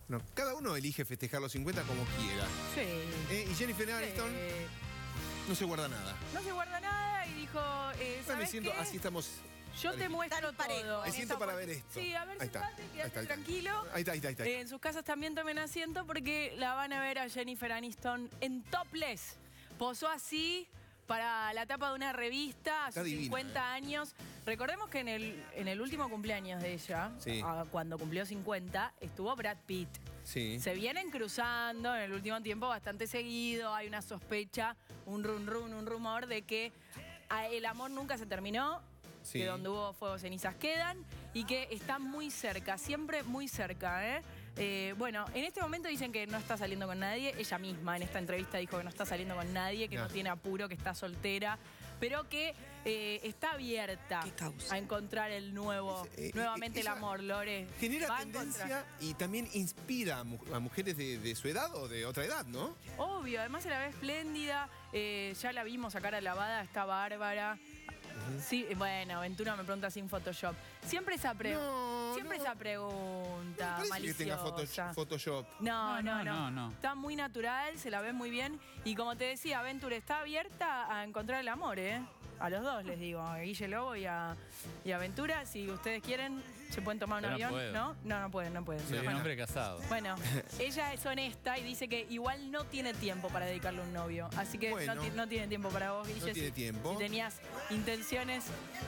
No, cada uno elige festejar los 50 como quiera. Sí. Y Jennifer Aniston no se guarda nada. No se guarda nada y dijo, Me siento, así estamos. Yo te muestro todo. Me siento para ver esto. Sí, a ver, sentate, quédate tranquilo. Ahí está. En sus casas también tomen asiento porque la van a ver a Jennifer Aniston en topless. Posó así para la tapa de una revista a sus 50 años. Recordemos que en el último cumpleaños de ella, cuando cumplió 50, estuvo Brad Pitt. Sí. Se vienen cruzando en el último tiempo bastante seguido. Hay una sospecha, un rumor de que el amor nunca se terminó. Que donde hubo fuego, cenizas quedan. Y que están muy cerca, siempre muy cerca, bueno, en este momento dicen que no está saliendo con nadie. Ella misma en esta entrevista dijo que no está saliendo con nadie, que no tiene apuro, que está soltera, pero que está abierta a encontrar el nuevamente el amor, Lore. Genera tendencia y también inspira a mujeres de su edad o de otra edad, ¿no? Obvio, además se la ve espléndida, ya la vimos a cara lavada, está bárbara. Sí, bueno, Ventura me pregunta sin Photoshop. Siempre esa pregunta maliciosa. Que tenga Photoshop. No. Está muy natural, se la ve muy bien. Y como te decía, Ventura está abierta a encontrar el amor, A los dos les digo, a Guille Lobo y a Ventura. Si ustedes quieren, se pueden tomar un avión. No pueden. Soy un hombre casado. Bueno, ella es honesta y dice que igual no tiene tiempo para dedicarle a un novio. Así que no tiene tiempo para vos, Guille. No tiene tiempo. Si tenías intenciones.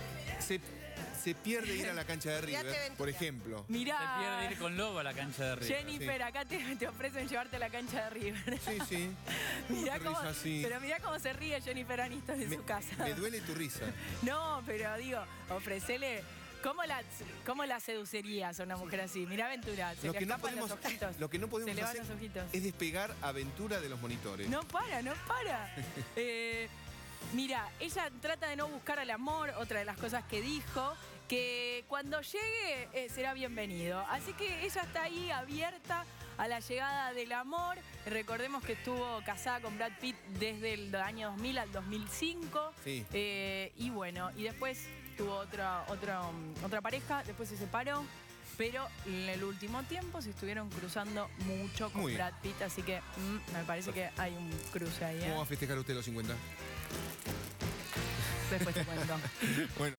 Se pierde ir a la cancha de River, por ejemplo. Mirá. Se pierde ir con Lobo a la cancha de River. Jennifer, acá te ofrecen llevarte a la cancha de River. Sí. Pero mirá cómo se ríe Jennifer Aniston en su casa. Me duele tu risa. No, pero digo, ofrecele. ¿Cómo la seducirías a una mujer así? Mirá Ventura, Lo que no podemos hacer los ojitos. es despegar a Ventura de los monitores. No para. Mira, ella trata de no buscar al amor, otra de las cosas que dijo, que cuando llegue será bienvenido. Así que ella está ahí abierta a la llegada del amor. Recordemos que estuvo casada con Brad Pitt desde el año 2000 al 2005. Sí. Y bueno, y después tuvo otra pareja, después se separó. Pero en el último tiempo se estuvieron cruzando mucho con Brad Pitt, así que me parece que hay un cruce ahí. ¿Cómo va a festejar usted los 50? Después te cuento. Bueno.